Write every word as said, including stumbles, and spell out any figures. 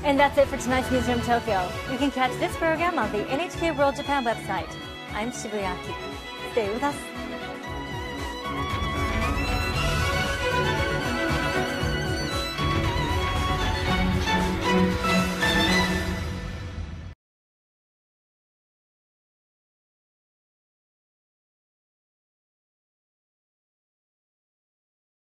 And that's it for tonight's Newsroom Tokyo. You can catch this program on the N H K World Japan website. I'm Shibuya Aki. Stay with us.